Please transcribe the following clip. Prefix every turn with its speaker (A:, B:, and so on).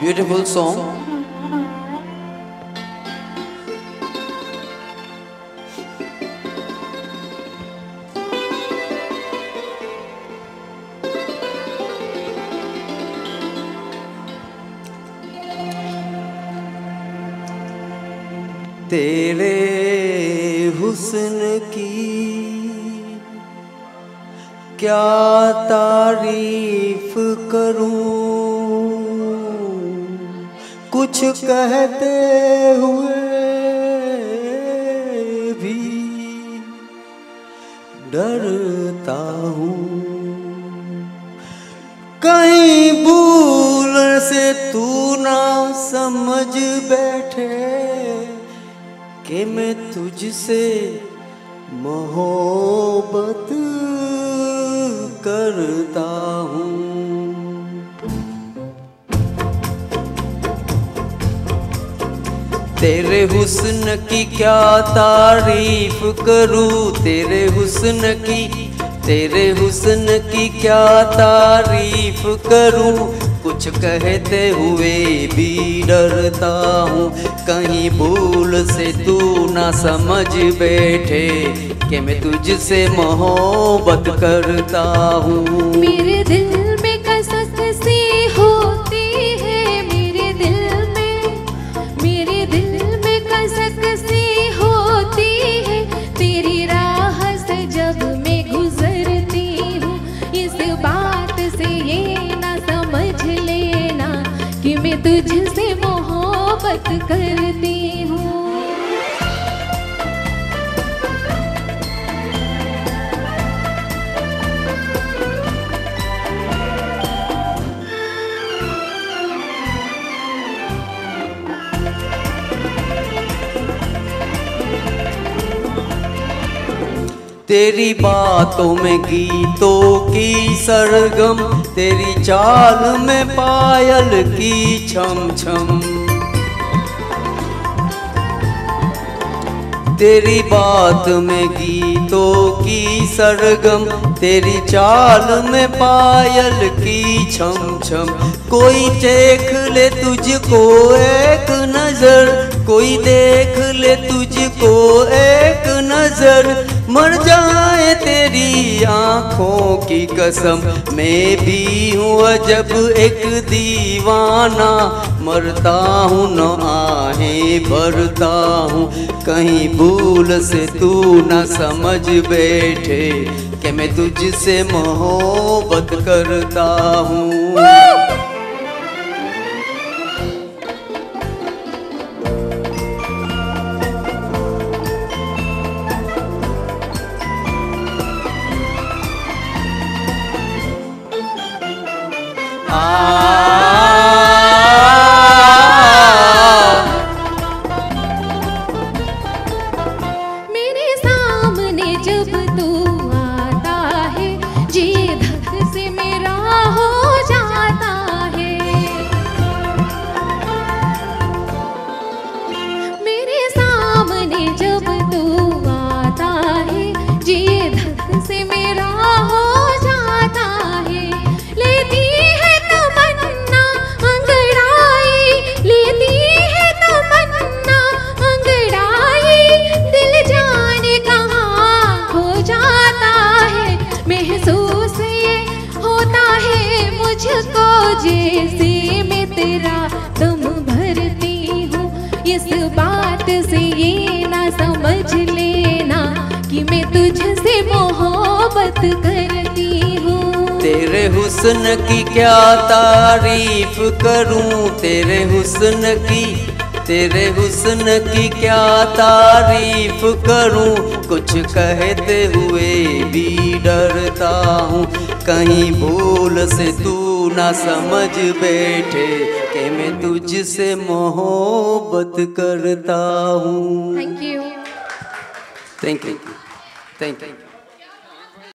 A: Beautiful song. तेरे हुस्न की क्या तारीफ करूं, कुछ कहते हुए भी डरता हूँ। कहीं भूल से तू ना समझ बैठे कि मैं तुझसे मोहब्बत करता हूँ। तेरे हुस्न की क्या तारीफ करूँ, तेरे हुस्न की क्या तारीफ करूँ, कुछ कहते हुए भी डरता हूँ। कहीं भूल से तू ना समझ बैठे कि मैं तुझसे मोहब्बत करता हूँ।
B: मेरे दिल में कसक सी होती है, मेरे दिल में कसक सी होती है। तेरी राह से जब मैं गुजरती हूँ, इस बात से ये ना समझ लेना कि मैं तुझसे मोहब्बत करती हूँ।
A: तेरी बातों में गीतों की सरगम, तेरी चाल में पायल की छम छम। तेरी बात में गीतों की सरगम, तेरी चाल में पायल की छम छम। कोई देख ले तुझको एक नजर, कोई देख ले तुझको एक नजर, मर जाए तेरी आँखों की कसम। मैं भी हूँ अजब एक दीवाना, मरता हूँ न आहें भरता हूँ। कहीं भूल से तू न समझ बैठे कि मैं तुझसे मोहब्बत करता हूँ।
B: मेरे सामने जब तू आता है, जी धक से मेरा हो जाता है। मेरे सामने जब तू आता है, जी धक से मेरा हो जाता है। लेती है तमन्ना अंगड़ाई, लेती है तमन्ना अंगड़ाई, दिल जाने कहाँ खो जाता है। महसूस ये होता है मुझको जैसे मैं तेरा दम भरती हूँ। इस बात से ये ना समझ लेना कि मैं तुझसे मोहब्बत करती हूँ।
A: तेरे हुस्न की क्या तारीफ करूं, तेरे हुस्न की क्या तारीफ करूं, कुछ कहते हुए भी डरता हूँ। कहीं भूल से तू ना समझ बैठे कि मैं तुझसे मोहब्बत करता हूँ।
B: Thank you.
A: Thank you, thank you.